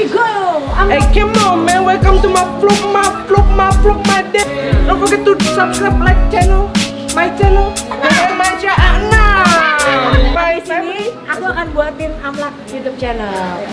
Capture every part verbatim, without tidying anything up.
we go. I'm Hey, come on, man. Welcome to my vlog, my vlog, my vlog, my day. Don't forget to subscribe, like channel, my channel, and my channel. Bye. Di sini aku akan buatin Amlak YouTube channel.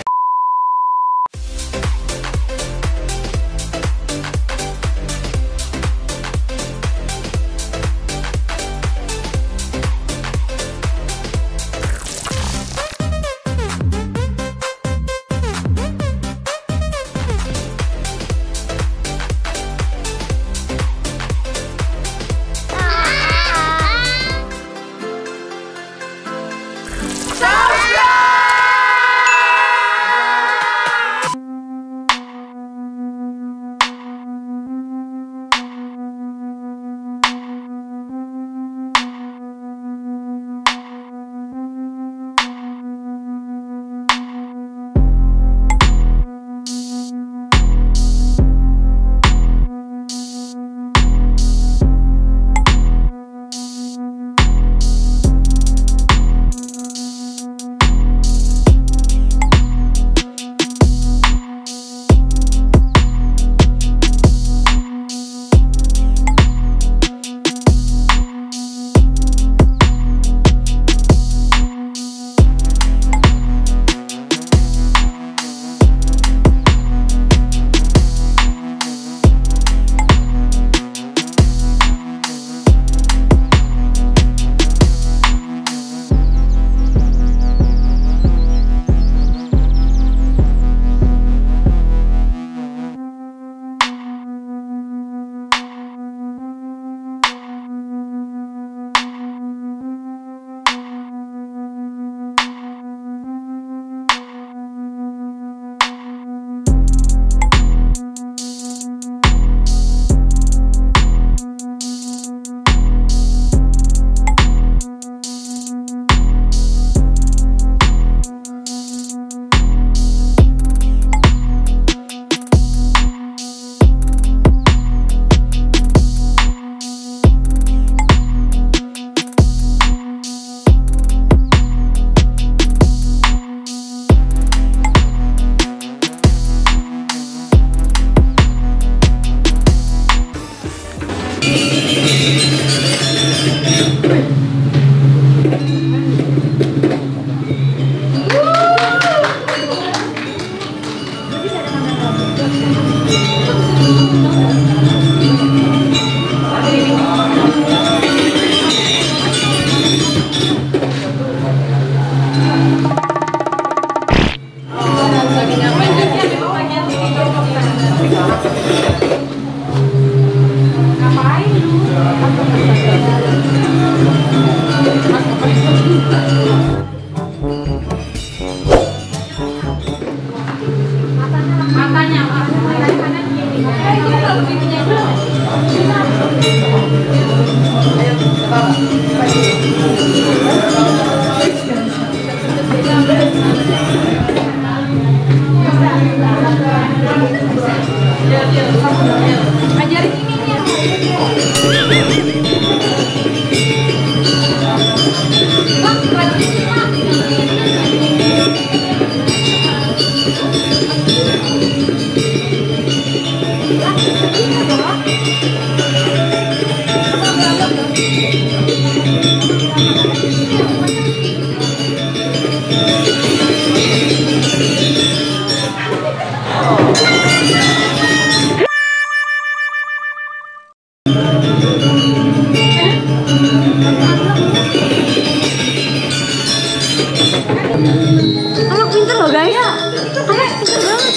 Anak pinter loh guys. Anak pinter banget.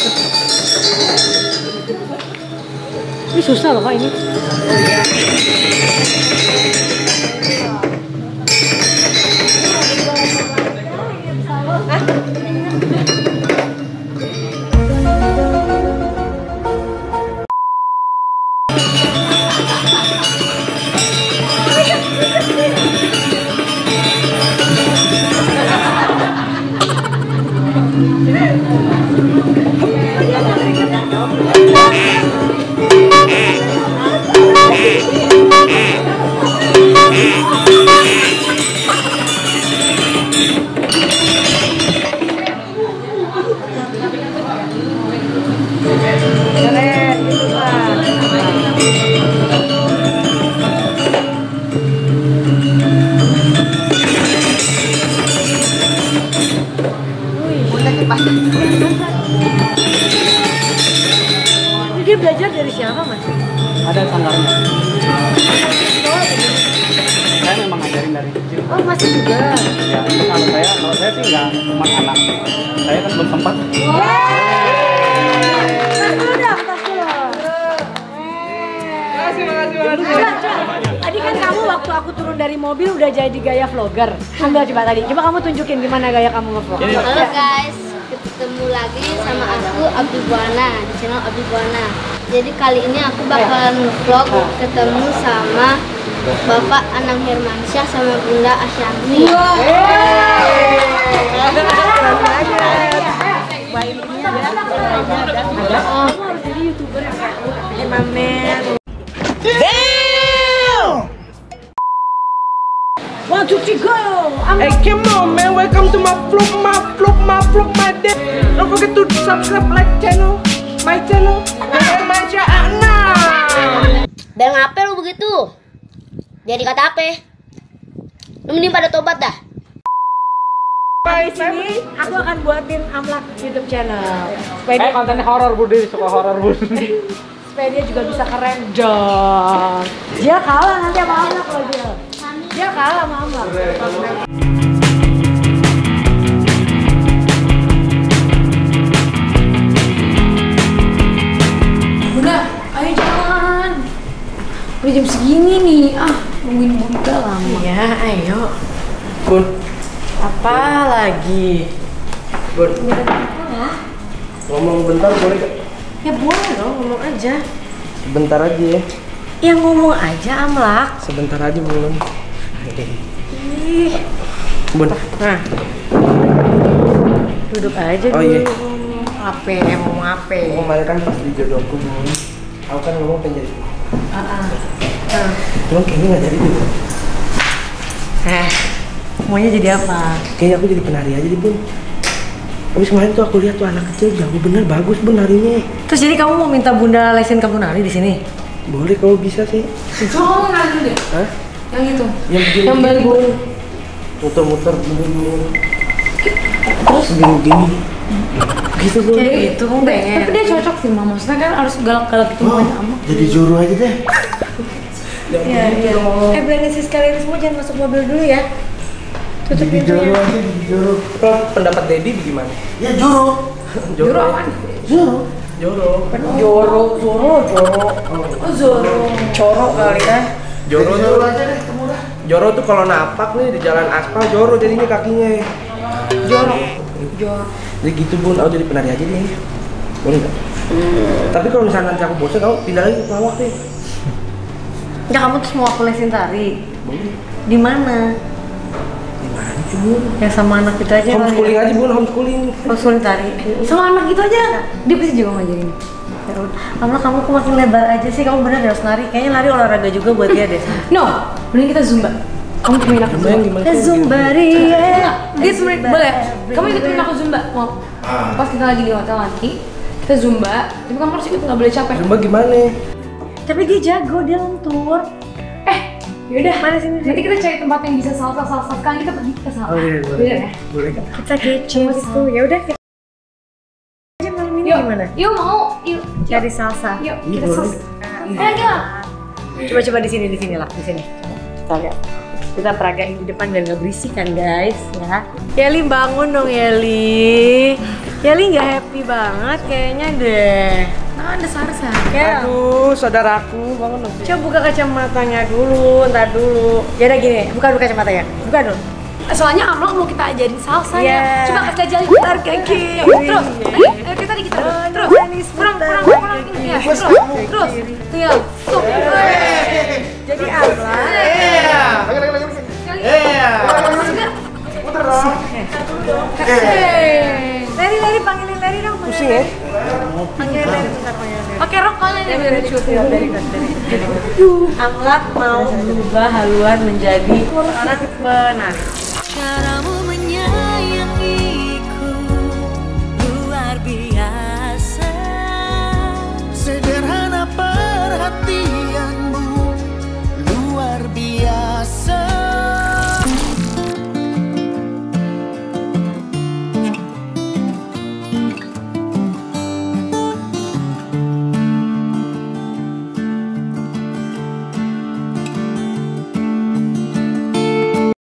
Ini susah loh kak ini. Dia belajar dari siapa, Mas? Ada sanggarnya. Saya memang ngajarin dari kecil. Oh, masih juga. Ya, kalau saya, kalau saya sih nggak cuma anak. Saya kan belum sempat. Tas dulu dong, tas dulu. Makasih, makasih, makasih. Tadi kan kamu waktu aku turun dari mobil udah jadi gaya vlogger. Ambil coba tadi. Coba kamu tunjukin gimana gaya kamu nge-vlog. Halo guys, ketemu lagi sama aku Abdi Buana di channel Abdi Buana. Jadi kali ini aku bakalan vlog ketemu sama Bapak Anang Hermansyah sama Bunda Asyanti. Kamu harus jadi YouTuber yang kayak Mamen. One, two, three, go! Hey, come on, man. Welcome to my vlog, my vlog, my vlog, my day. Don't forget to subscribe, like channel, my channel, Hermansyah Anang. Bel ngapain lu begitu? Jadi kata apa? Lu mending pada tobat dah. Di sini aku akan buatin Amlak YouTube channel. Supaya Eh, dia, kontennya horor Budi, suka horor Budi. supaya dia juga bisa keren dong. Dia kalah nanti sama Amlak loh dia. Dia kalah sama Amlak. Bunda, ayo jalan. Udah jam segini nih. Ah, nungguin Bunda lama. Ya, ayo. Bun, Apa lagi? Bun. Ngomong bentar boleh gak? Ya boleh dong, ngomong aja. Bentar aja ya. Ya ngomong aja Amlak. Sebentar aja belum. Ih, Bun, nah. Duduk aja Oh, dulu. iya. Ape, mau ape? kemarin kan pas di jodohku, Bun. Aku kan ngomong pengen jadi. Ah, ah. Cuma kayaknya nggak jadi dulu. Eh, maunya jadi apa? Kayaknya aku jadi penari aja deh, Bun. Habis kemarin tuh aku lihat tuh anak kecil jago bener, bagus Bun narinya. Terus jadi kamu mau minta Bunda lesin kamu nari di sini? Boleh kalau bisa sih. Coba kamu nanya dulu deh. Hah? Yang itu. Yang begini. Yang balik. Bun. Muter-muter begini. Terus gini-gini. Gitu, Bun. Kayak gitu, kamu pengen. Tapi dia cocok sih, Mama. Maksudnya kan harus galak-galak gitu Oh, banyak amat. jadi juru aja deh. Iya, iya. Eh, berani sih sekalian semua jangan masuk mobil dulu ya. Tutup Jadi juru pintunya. aja, jadi juru. Pendapat Dedi bagaimana? Ya juru. Juru apaan? Juru. Joro. Joro, Joro, Joro. Oh, Joro. Coro kali ya. Joro tuh. Joro tuh kalau napak nih di jalan aspal, joro jadinya kakinya. Joro. Joro. Jadi gitu, Bun, aku jadi penari aja deh. Boleh nggak? Tapi kalau misalnya nanti aku bosan, kamu pindah lagi ke pelawak deh. Ya kamu terus mau aku lesin tari? Boleh. Di mana? Gimana sih, Bun? Yang sama anak kita aja. Homeschooling aja, Bun, homeschooling. Homeschooling tari. Sama anak gitu aja. Dia pasti juga ngajarin. Ya udah. Kamu kamu kok makin lebar aja sih. Kamu bener harus lari. Kayaknya lari olahraga juga buat dia deh. No, mending kita zumba. Kamu temenin aku Gimana, zumba. gimana? Eh, Zumba Ria. Dia temenin, boleh? Kamu ikutin aku zumba. Mau? Pas kita lagi di hotel nanti, kita zumba. Tapi kamu harus ikut, nggak boleh capek. Zumba gimana? Tapi dia jago, dia lentur. Eh, yaudah. Mana sini? Nanti kita cari tempat yang bisa salsa-salsa. Sekarang kita pergi ke salsa. Oh iya, boleh. Bener ya? Boleh kan? Kita kece gitu. Ya udah kita aja malam ini Yuk, gimana? yuk mau, yuk. Cari salsa. Yuk, Iya, kita boleh. salsa. Eh, gila. Coba-coba di sini, di sini lah, di sini. Kita lihat. Kita peragain di depan biar nggak berisik kan guys, ya. Yeli bangun dong Yeli. Yeli nggak happy banget kayaknya deh. Nah, ada salsa. Ya. Aduh, saudaraku, bangun dong. Coba buka kacamatanya dulu, ntar dulu. Ya udah gini, buka dulu kacamatanya. Buka dulu. Soalnya Amlak mau kita ajarin salsa Iya. ya. Coba kasih ajarin gitar kaki. Terus, lagi, ayo kita di gitar. Terus, kurang, kurang, kurang. Ya, terus, terus. Tinggal. Tuh. Jadi Amla. Leri, Leri panggilin Leri dong. Pusing ya? Panggilin Leri bentar, panggilin Leri. Pakai rok kalian ya biar lucu. Amlak mau berubah haluan menjadi seorang penari. Caramu menyayang